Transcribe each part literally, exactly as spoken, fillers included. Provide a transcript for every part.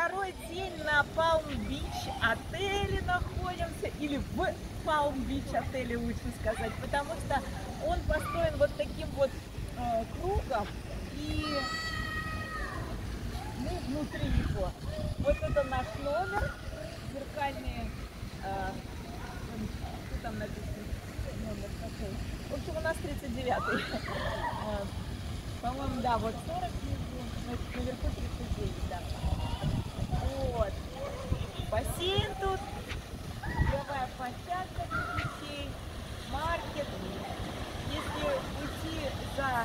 второй день на Палм-Бич отеле находимся, или в Палм-Бич отеле лучше сказать, потому что он построен вот таким вот э, кругом, и мы внутри него. Вот это наш номер, зеркальные, э, что там написано, номер какой? В общем, у нас тридцать девятый. По-моему, да, вот сорок внизу, значит, наверху тридцать девять, да. Вот. Бассейн тут, игровая площадка для детей, маркет. Если уйти за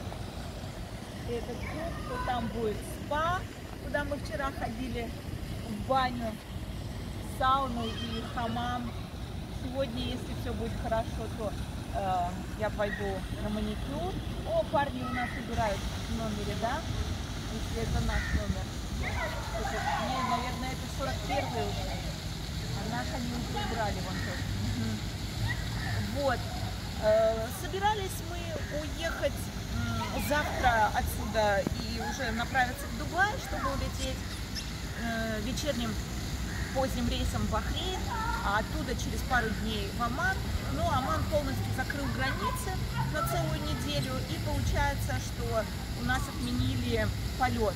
этот круг, то там будет спа, куда мы вчера ходили в баню, сауну и хамам. Сегодня, если все будет хорошо, то э, я пойду на маникюр. О, парни у нас убирают в номере, да? Если это наш номер. Это, не, наверное, это сорок первый уже. А наш они уже убрали вон тут. Угу. Вот. Э, собирались мы уехать э, завтра отсюда и уже направиться в Дубай, чтобы улететь э, вечерним поздним рейсом в Бахрейн, а оттуда через пару дней в Оман. Но Оман полностью закрыл границы на целую неделю, и получается, что у нас отменили полет.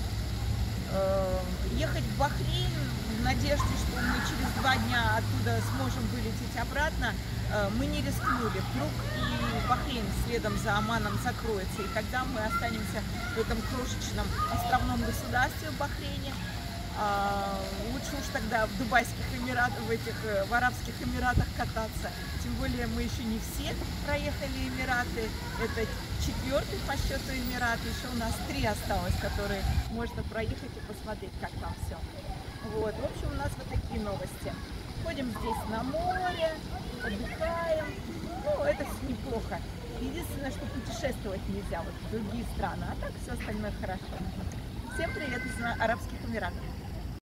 Ехать в Бахрейн в надежде, что мы через два дня оттуда сможем вылететь обратно, мы не рискнули. Вдруг и Бахрейн следом за Оманом закроется, и тогда мы останемся в этом крошечном островном государстве в Бахрейне. А, лучше уж тогда в Дубайских Эмиратах, в этих, в Арабских Эмиратах кататься. Тем более мы еще не все проехали Эмираты. Это четвертый по счету Эмират. Еще у нас три осталось, которые можно проехать и посмотреть, как там все. Вот. В общем, у нас вот такие новости. Ходим здесь на море, отдыхаем. Ну, это все неплохо. Единственное, что путешествовать нельзя вот в другие страны, а так все остальное хорошо. Всем привет из Арабских Эмиратов.